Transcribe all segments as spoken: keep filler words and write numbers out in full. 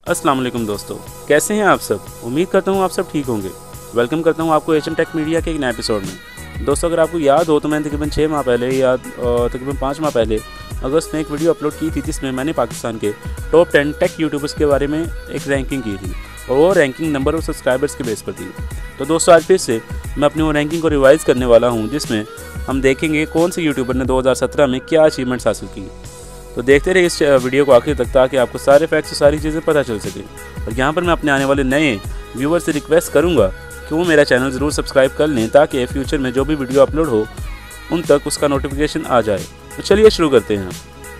अस्सलाम वालेकुम दोस्तों, कैसे हैं आप सब। उम्मीद करता हूँ आप सब ठीक होंगे। वेलकम करता हूँ आपको एच एम टेक मीडिया के एक नए एपिसोड में। दोस्तों, अगर आपको याद हो तो मैंने तकरीबन छः माह पहले या तकरीबन पाँच माह पहले अगस्त में एक वीडियो अपलोड की थी जिसमें मैंने पाकिस्तान के टॉप टेन टेक यूट्यूबर्स के बारे में एक रैंकिंग की थी और वो रैंकिंग नंबर ऑफ सब्सक्राइबर्स के बेस पर थी। तो दोस्तों, आज फिर से मैं अपनी वो रैंकिंग को रिवाइज़ करने वाला हूँ जिसमें हम देखेंगे कौन से यूट्यूबर ने दो हज़ार सत्रह में क्या अचीवमेंट्स हासिल की। तो देखते रहिए इस वीडियो को आखिर तक ताकि आपको सारे फैक्ट्स और सारी चीज़ें पता चल सके। और यहाँ पर मैं अपने आने वाले नए व्यूअर्स से रिक्वेस्ट करूँगा कि वो मेरा चैनल ज़रूर सब्सक्राइब कर लें ताकि फ्यूचर में जो भी वीडियो अपलोड हो उन तक उसका नोटिफिकेशन आ जाए। तो चलिए शुरू करते हैं।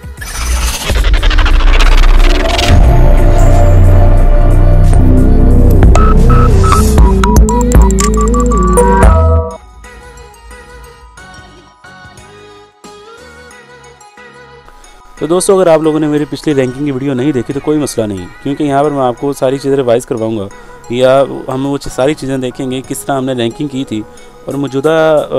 तो दोस्तों, अगर आप लोगों ने मेरी पिछली रैंकिंग की वीडियो नहीं देखी तो कोई मसला नहीं, क्योंकि यहाँ पर मैं आपको सारी चीज़ें रिवाइज़ करवाऊँगा या हम वो सारी चीज़ें देखेंगे किस तरह हमने रैंकिंग की थी और मौजूदा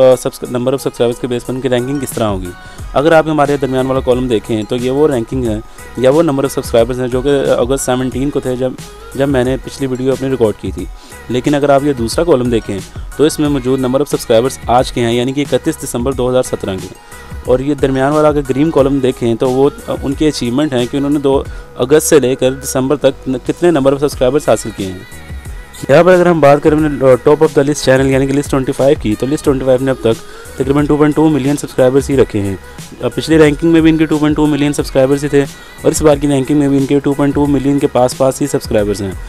नंबर ऑफ़ सब्सक्राइबर्स के बेस पर उनकी रैंकिंग किस तरह होगी। अगर आप हमारे दरमियान वाला कॉलम देखें तो ये वो रैंकिंग है या वो नंबर ऑफ़ सब्सक्राइबर्स हैं जो कि अगस्त सेवनटीन को थे जब जब मैंने पिछली वीडियो अपनी रिकॉर्ड की थी। लेकिन अगर आप ये दूसरा कॉलम देखें तो इसमें मौजूद नंबर ऑफ़ सब्सक्राइबर्स आज के हैं, यानी कि इकतीस दिसंबर दो हज़ार सत्रह के। और ये दरमियान वाला अगर ग्रीन कॉलम देखें तो वो उनकी अचीवमेंट है कि उन्होंने दो अगस्त से लेकर दिसंबर तक कितने नंबर ऑफ़ सब्सक्राइबर्स हासिल किए हैं। यहाँ पर अगर हम बात करें top of the list channel यानी कि लिस्ट पच्चीस की, तो लिस्ट पच्चीस ने अब तक तकरीबन two point two million subscribers ही रखे हैं। पिछली रैंकिंग में भी इनके two point two million subscribers ही थे और इस बार की रैंकिंग में भी इनके टू पॉइंट टू मिलियन के पास पास ही सब्सक्राइबर्स हैं।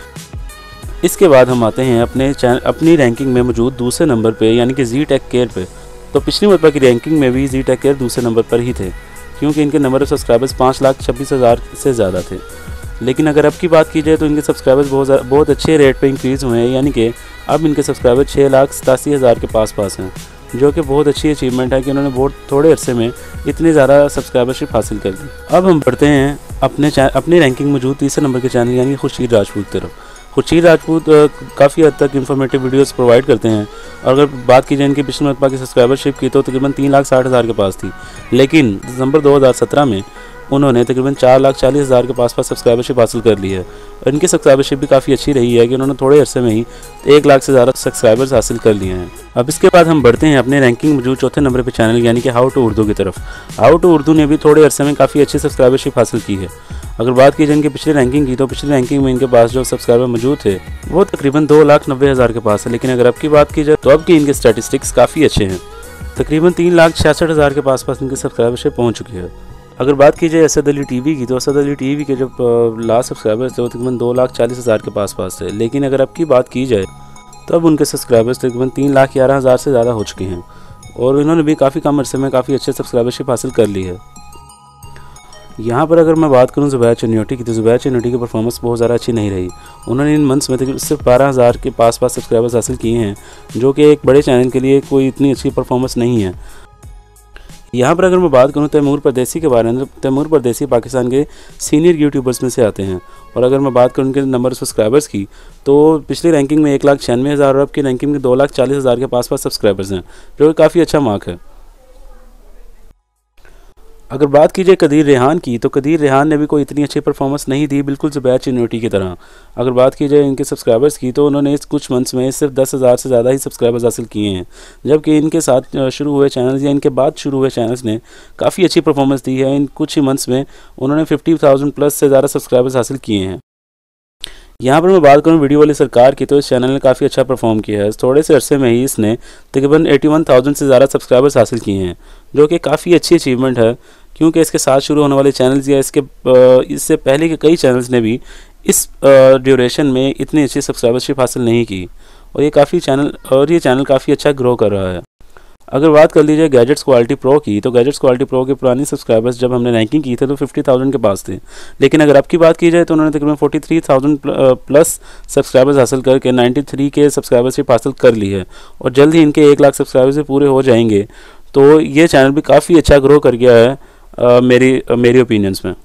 इसके बाद हम आते हैं अपने चैनल अपनी रैंकिंग में मौजूद दूसरे नंबर पर यानी कि जी टेक केयर पे। तो पिछली मरतबा की रैंकिंग में भी जी टेक केयर दूसरे नंबर पर ही थे क्योंकि इनके नंबर ऑफ़ सब्सक्राइबर्स पाँच लाख छब्बीस हज़ार से ज़्यादा थे। लेकिन अगर अब की बात की जाए तो इनके सब्सक्राइबर्स बहुत बहुत अच्छे रेट पे इंक्रीज़ हुए हैं, यानी कि अब इनके सब्सक्राइबर छः लाख सतासी हज़ार के पास पास हैं, जो कि बहुत अच्छी अचीवमेंट है कि उन्होंने बहुत थोड़े अरसे में इतनी ज़्यादा सब्सक्राइबरशिप हासिल कर ली। अब हम बढ़ते हैं अपने अपनी रैंकिंग मौजूद तीसरे नंबर के चैनल यानी खुर्शीद राजपूत की तरफ। खुर्शीद राजपूत काफ़ी हद तक इन्फॉर्मेटिव वीडियोस प्रोवाइड करते हैं और अगर बात की जाए इनकी पिछले मरतबा की सब्सक्राइबरशिप की तो तकरीबन तीन लाख साठ हज़ार के पास थी। लेकिन दिसंबर दो हज़ार सत्रह में उन्होंने तकरीबन चार लाख चालीस हज़ार के पास पास सब्सक्राइबरशिप हासिल कर ली है और इनकी सब्सक्राइबरशिप भी काफ़ी अच्छी रही है कि उन्होंने थोड़े अरसे में ही एक लाख से ज़्यादा सब्सक्राइबर्स हासिल कर लिए हैं। अब इसके बाद हम बढ़ते हैं अपने रैंकिंग मौजूद चौथे नंबर पे चैनल यानी कि हाउ टू उर्दू की तरफ। हाउ टू उर्दू ने भी थोड़े अरसे में काफ़ी अच्छी सब्सक्राइबरशिप हासिल की है। अगर बात की जाए इनकी पिछली रैंकिंग की तो पिछली रैंकिंग में इनके पास जो सब्सक्राइबर मौजूद थे वो तकरीबन दो लाख नब्बे हज़ार के पास है। लेकिन अगर अब की बात की जाए तो अब की इनके स्टैटिस्टिक्स काफ़ी अच्छे हैं, तकरीबन तीन लाख छियासठ हज़ार के पास पास इनकी सब्सक्राइबरशिप पहुँच चुकी है। अगर बात की जाए असद अली टीवी की तो असद अली टीवी के जो लास्ट सब्सक्राइबर्स थे वो तकरीबन दो लाख चालीस हज़ार के पास पास थे। लेकिन अगर अब की बात की जाए तो अब उनके सब्सक्राइबर्स तकरीबन तीन लाख ग्यारह हज़ार से ज़्यादा हो चुके हैं और इन्होंने भी काफ़ी कम अरसे में काफ़ी अच्छे सब्सक्राइबरशिप हासिल कर ली है। यहाँ पर अगर मैं बात करूँ ज़ुबैर चन्योटी की तो ज़ुबैर चन्योटी की परफॉर्मेंस बहुत ज़्यादा अच्छी नहीं रही। उन्होंने इन मंथ्स में तकरीबन सिर्फ बारह हज़ार के पास पास सब्सक्राइबर्स हासिल किए हैं, जो कि एक बड़े चैनल के लिए कोई इतनी अच्छी परफॉर्मेंस नहीं है। यहाँ पर अगर मैं बात करूँ तैमूर परदेसी के बारे में तो तैमूर परदेसी पाकिस्तान के सीनियर यूट्यूबर्स में से आते हैं और अगर मैं बात करूँ उनके नंबर सब्सक्राइबर्स की तो पिछली रैंकिंग में एक लाख छियानवे हज़ार और अब की रैंकिंग में दो लाख चालीस हज़ार के पास पास सब्सक्राइबर्स हैं, जो कि काफ़ी अच्छा मार्क है। अगर बात की जाए कदीर रेहान की तो कदीर रेहान ने भी कोई इतनी अच्छी परफॉर्मेंस नहीं दी, बिल्कुल ज़ुबैर चन्योटी की तरह। अगर बात की जाए इनके सब्सक्राइबर्स की तो उन्होंने इस कुछ मंथ्स में सिर्फ दस हज़ार से ज़्यादा ही सब्सक्राइबर्स हासिल किए हैं, जबकि इनके साथ शुरू हुए चैनल्स या इनके बाद शुरू हुए चैनल्स ने काफ़ी अच्छी परफॉर्मेंस दी है। इन कुछ ही मंथ्स में उन्होंने फिफ्टी थाउजेंड प्लस से ज़्यादा सब्सक्राइबर्स हासिल किए हैं। यहाँ पर मैं बात करूँ वीडियो वाली सरकार की तो इस चैनल ने काफ़ी अच्छा परफॉर्म किया है। थोड़े से अरसे में ही इसने तकरीबन इक्यासी हज़ार से ज़्यादा सब्सक्राइबर्स हासिल किए हैं, जो कि काफ़ी अच्छी अचीवमेंट है क्योंकि इसके साथ शुरू होने वाले चैनल्स या इसके इससे पहले के कई चैनल्स ने भी इस ड्यूरेशन में इतनी अच्छी सब्सक्राइबरशिप हासिल नहीं की और ये काफ़ी चैनल और ये चैनल काफ़ी अच्छा ग्रो कर रहा है। अगर बात कर लीजिए गैजेट्स क्वालिटी प्रो की तो गैजेट्स क्वालिटी प्रो के पुरानी सब्सक्राइबर्स जब हमने रैंकिंग की थे तो फिफ्टी थाउजेंड के पास थे। लेकिन अगर अब की बात की जाए तो उन्होंने तकरीबन forty three thousand plus subscribers हासिल करके नाइन्टी थ्री के सब्सक्राइबरशिप हासिल कर ली है और जल्द ही इनके एक लाख सब्सक्राइबर्स भी पूरे हो जाएंगे। तो ये चैनल भी काफ़ी अच्छा ग्रो कर गया है आ, मेरी मेरी ओपिनियंस में।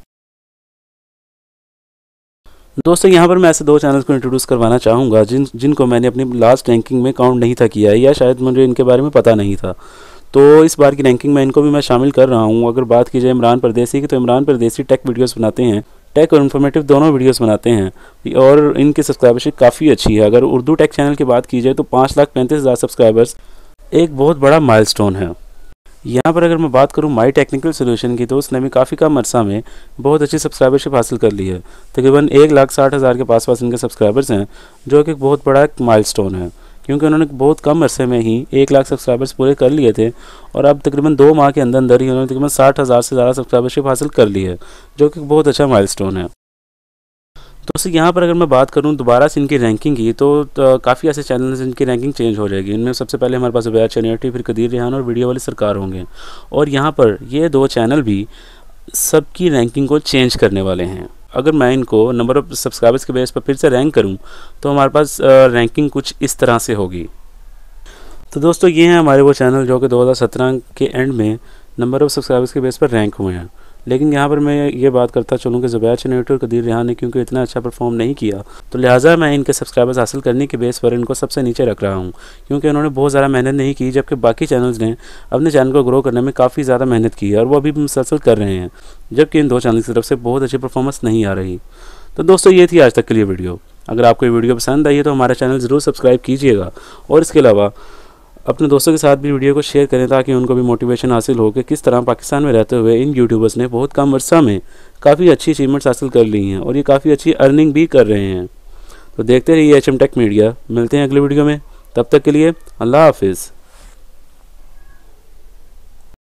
दोस्तों, यहाँ पर मैं ऐसे दो चैनल्स को इंट्रोड्यूस करवाना चाहूँगा जिन जिनको मैंने अपनी लास्ट रैंकिंग में काउंट नहीं था किया है या शायद मुझे इनके बारे में पता नहीं था। तो इस बार की रैंकिंग में इनको भी मैं शामिल कर रहा हूँ। अगर बात की जाए इमरान परदेसी की तो इमरान परदेसी टेक वीडियोस बनाते हैं टेक और इन्फॉर्मेटिव दोनों वीडियोस बनाते हैं और इनकी सब्सक्राइबरशिप काफ़ी अच्छी है। अगर उर्दू टेक चैनल की बात की जाए तो पाँच लाख पैंतीस हज़ार सब्सक्राइबर्स एक बहुत बड़ा माइलस्टोन है। यहाँ पर अगर मैं बात करूँ माई टेक्निकल सोल्यूशन की, तो उसने भी काफ़ी कम अरसा में बहुत अच्छी सब्सक्राइबरशिप हासिल कर ली है। तकरीबन एक लाख साठ हज़ार के पास पास इनके सब्सक्राइबर्स हैं, जो कि बहुत बड़ा एक माइलस्टोन है, क्योंकि उन्होंने बहुत कम अरसे में ही एक लाख सब्सक्राइबर्स पूरे कर लिए थे और अब तकरीबन दो माह के अंदर अंदर ही उन्होंने तकरीबन साठ हज़ार से ज़्यादा सब्सक्राइबरशिप हासिल कर ली है, जो कि बहुत अच्छा माइलस्टोन है। तो उससे यहाँ पर अगर मैं बात करूँ दोबारा से इनकी रैंकिंग की, तो, तो काफ़ी ऐसे चैनल हैं जिनकी रैंकिंग चेंज हो जाएगी। इनमें सबसे पहले हमारे पास ज़ुबैर चैनटी, फिर कदीर रेहान और वीडियो वाली सरकार होंगे। और यहाँ पर ये दो चैनल भी सबकी रैंकिंग को चेंज करने वाले हैं। अगर मैं इनको नंबर ऑफ़ सब्सक्राइबर्स के बेस पर फिर से रैंक करूँ तो हमारे पास रैंकिंग कुछ इस तरह से होगी। तो दोस्तों ये हैं हमारे वो चैनल जो कि दो हज़ार सत्रह के एंड में नंबर ऑफ़ सब्सक्राइबर्स के बेस पर रैंक हुए हैं। लेकिन यहाँ पर मैं ये बात करता चलूँ कि ज़ुबैर चैनटी और कदीर रेहान ने क्योंकि इतना अच्छा परफॉर्म नहीं किया, तो लिहाजा मैं इनके सब्सक्राइबर्स हासिल करने के बेस पर इनको सबसे नीचे रख रहा हूँ, क्योंकि उन्होंने बहुत ज़्यादा मेहनत नहीं की, जबकि बाकी चैनल्स ने अपने चैनल को ग्रो करने में काफ़ी ज़्यादा मेहनत की है और वो अभी भी मुसलसल कर रहे हैं, जबकि इन दो चैनल की तरफ से बहुत अच्छी परफॉर्मेंस नहीं आ रही। तो दोस्तों ये थी आज तक के लिए वीडियो। अगर आपको ये वीडियो पसंद आई है तो हमारा चैनल ज़रूर सब्सक्राइब कीजिएगा और इसके अलावा अपने दोस्तों के साथ भी वीडियो को शेयर करें, ताकि उनको भी मोटिवेशन हासिल हो कि किस तरह पाकिस्तान में रहते हुए इन यूट्यूबर्स ने बहुत कम अर्सा में काफ़ी अच्छी अचीवमेंट्स हासिल कर ली हैं और ये काफ़ी अच्छी अर्निंग भी कर रहे हैं। तो देखते रहिए एच एम टेक मीडिया। मिलते हैं अगले वीडियो में, तब तक के लिए अल्लाह हाफिज़।